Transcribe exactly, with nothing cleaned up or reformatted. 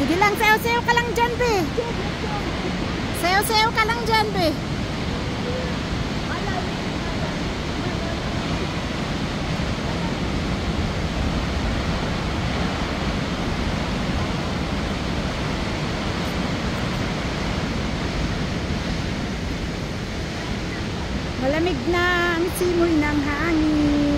Sige lang, sayo-sayo ka lang dyan, be. Sayo-sayo ka lang dyan, be. Malamig na ang simoy ng hangin.